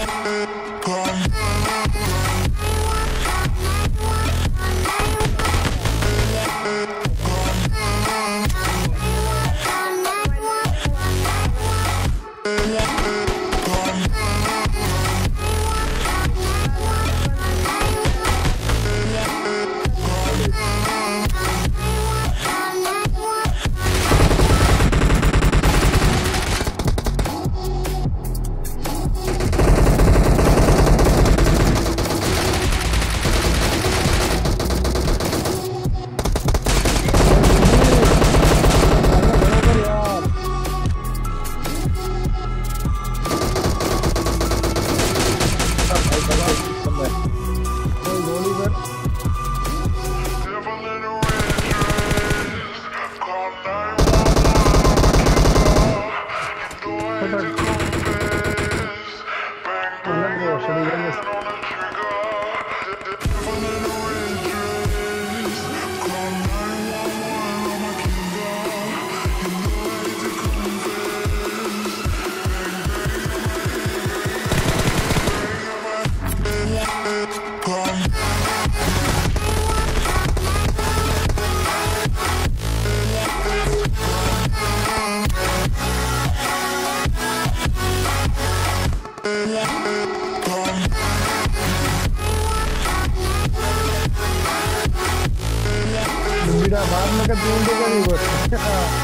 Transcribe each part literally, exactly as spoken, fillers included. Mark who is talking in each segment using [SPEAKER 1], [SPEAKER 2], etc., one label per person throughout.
[SPEAKER 1] बाद में का ढूंढ देगा नहीं बस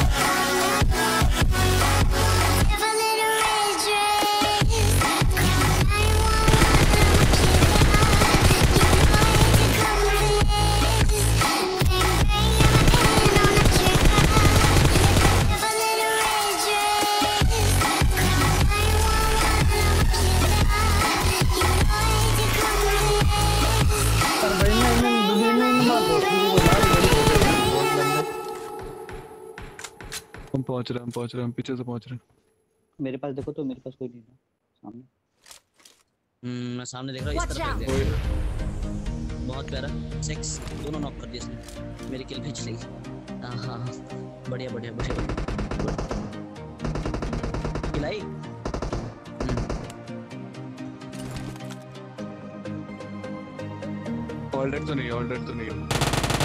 [SPEAKER 2] हम पहुंच रहे हैं हम पहुंच रहे हैं हम पीछे से पहुंच रहे हैं।
[SPEAKER 3] मेरे पास देखो तो मेरे पास कोई नहीं है सामने।
[SPEAKER 4] हम्म मैं सामने देख रहा हूं इस तरफ देख रहा हूं। बहुत प्यारा सिक्स दोनों नॉक कर दिए इसने। मेरी किल भी चली गई। हां हां बढ़िया बढ़िया बढ़िया किलाई।
[SPEAKER 2] ऑल डेड तो नहीं ऑल डेड तो नहीं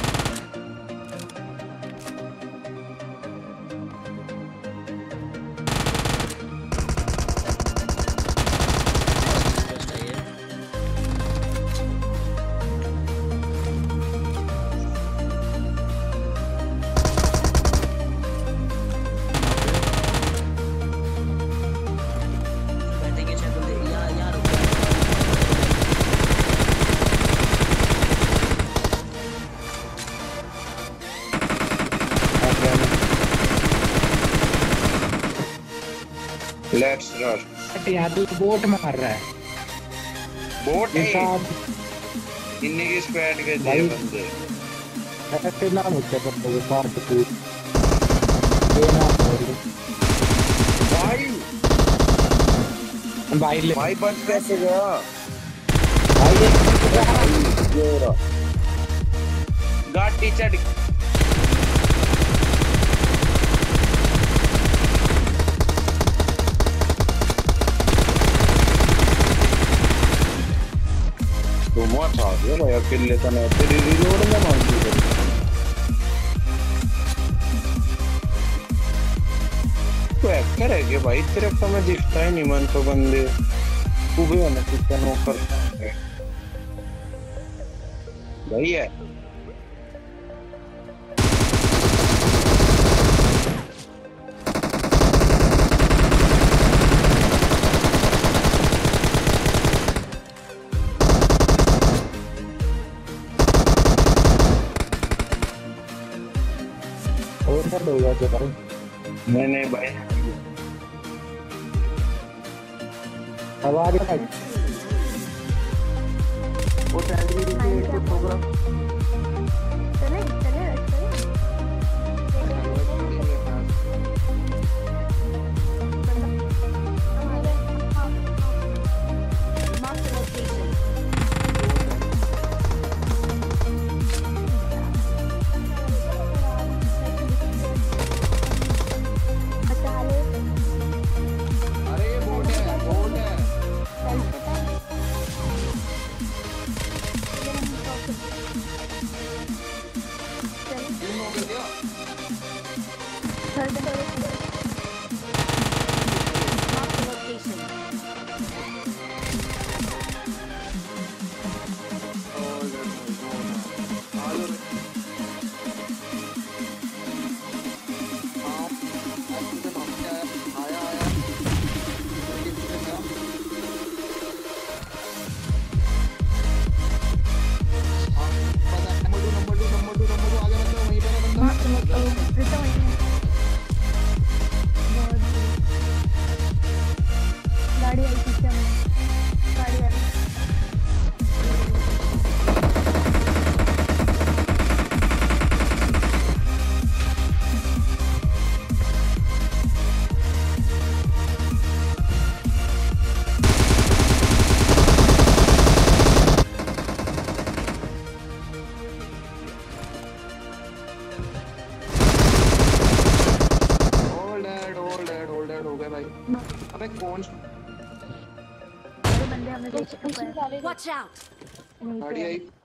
[SPEAKER 5] लेट्स रश।
[SPEAKER 1] यहाँ तो बोट मार रहा है।
[SPEAKER 5] बोट है इन्हीं की स्क्वाड के थे बंदे।
[SPEAKER 1] ऐसे ना मुझसे कर दो सार के पूछ ये ना
[SPEAKER 5] भाई
[SPEAKER 1] भाई ले
[SPEAKER 5] भाई बच कैसे गया
[SPEAKER 1] भाई
[SPEAKER 5] ये रहा गाड़ी चढ़ तो मत आ गया भाई अकेले तो नहीं तेरी रिलोड में मार दी गई। तो एक्टर है कि भाई तेरे को मैं दिखता ही नहीं मन तो बंदे तू भी होना कितना नौकर भाई है
[SPEAKER 1] और क्या होगा जो भाई
[SPEAKER 5] नहीं नहीं भाई
[SPEAKER 1] अब आ गया
[SPEAKER 6] वो सैलरी के प्रोग्राम चले चले
[SPEAKER 5] अरे ये बोट है बोट है
[SPEAKER 6] बंदे हमें देख चुके हैं।
[SPEAKER 7] Watch out!
[SPEAKER 6] नहीं
[SPEAKER 5] गाड़ी
[SPEAKER 6] तो
[SPEAKER 5] आई